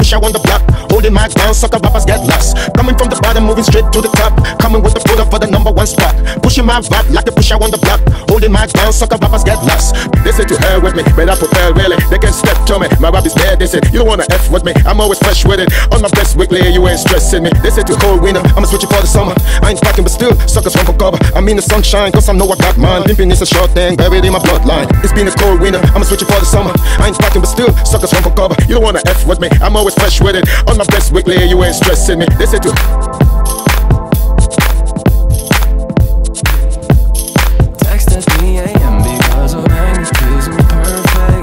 pusher on the block. Holding my down, sucker rappers get lost. Coming from the bottom, moving straight to the top. Coming with the pull up for the #1 spot. Pushing my vibe like the pusher on the block. Holding my down, sucker rappers get lost. They say to hell with me, better prepare really. They can step to me, my rap is dead. They say you don't wanna F with me, I'm always fresh with it. On my best weekly, you ain't stressing me. They say to cold winter, I'ma switch it for the summer. I ain't fucking but still, suckers run for cover. I mean the sunshine, cause I know I got mine. Pimping is a short thing, buried in my bloodline. It's been a cold winter, I'ma switch it for the summer. I ain't fucking but still, suckers run for cover. You don't wanna F with me, I'm always fresh with it. On my best weekly, you ain't stressing me. They say to text at 3 a.m. because her language isn't perfect.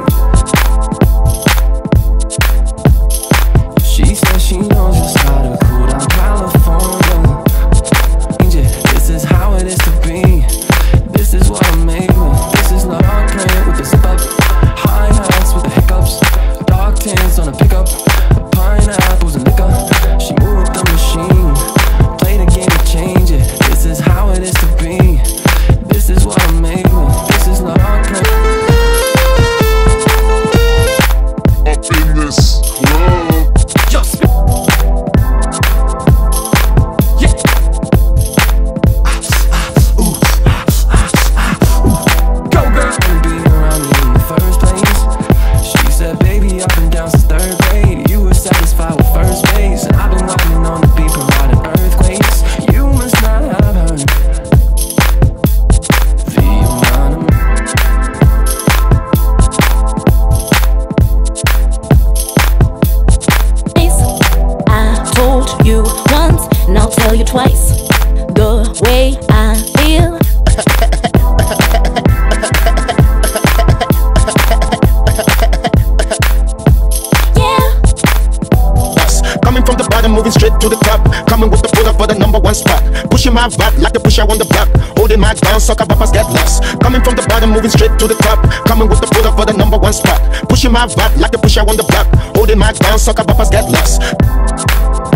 She says she knows just how to cool down California. This is how it is to be. This is what I'm made with. This is love praying with the zip up. High hats with the hiccups. Dark tints on a pickup. Pineapples and liquor. She moved the machine. Play the game and change it. This is how it is to be. This is what I'm made with. This is love praying. Up in this club. Just you once, and I'll tell you twice the way I feel. Coming from the bottom, moving straight to the top. Coming with the pull up for the #1 spot. Pushing my vibe like the pusher on the block. Holding my down, sucker rappers get lost. Coming from the bottom, moving straight to the top. Coming with the pull up for the #1 spot. Pushing my vibe like the pusher on the block. Holding my down, sucker rappers get lost.